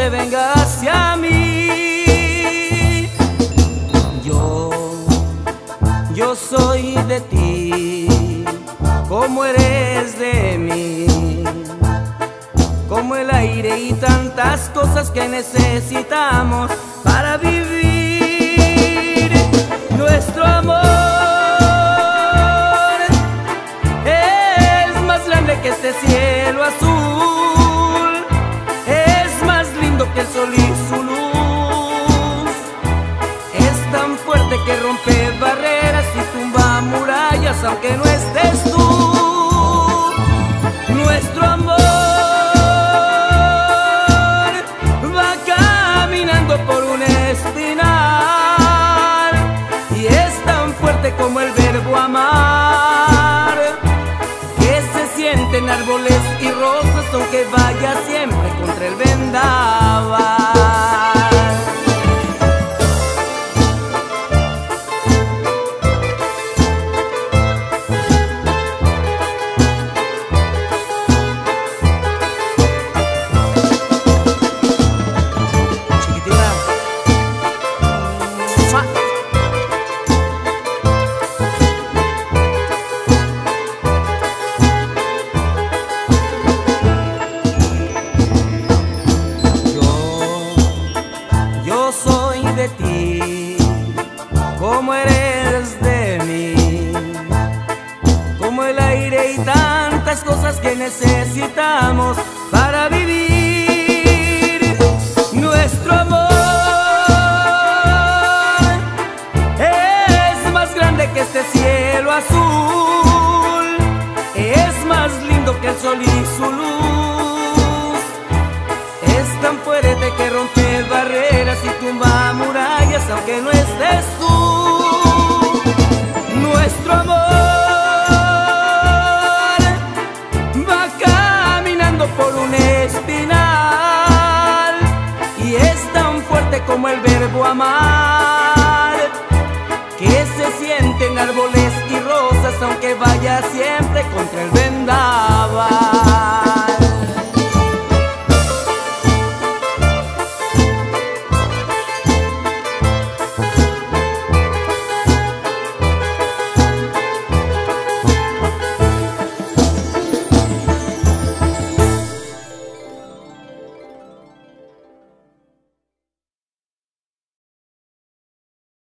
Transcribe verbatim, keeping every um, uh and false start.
te venga hacia mí. Yo, yo soy de ti, como eres de mí, como el aire y tantas cosas que necesitamos para vivir. Nuestro amor es más grande que este cielo azul, es más lindo que el sol y su luz, es tan fuerte que rompe barreras y tumba murallas aunque no estés tú. Nuestro amor va caminando por un espinar y es tan fuerte como el verbo amar, que se siente en árboles y rosas aunque vaya siempre contra el vendaval. Yo soy de ti, como eres de mí, como el aire y tantas cosas que necesitamos para vivir. Nuestro amor es más grande que este cielo azul, es más lindo que el sol y su luz, es tan fuerte que rompe barreras y tumba murallas aunque no estés tú. Nuestro amor va caminando por un espinar y es tan fuerte como el verbo amar, que se siente en árboles y rosas aunque vaya siempre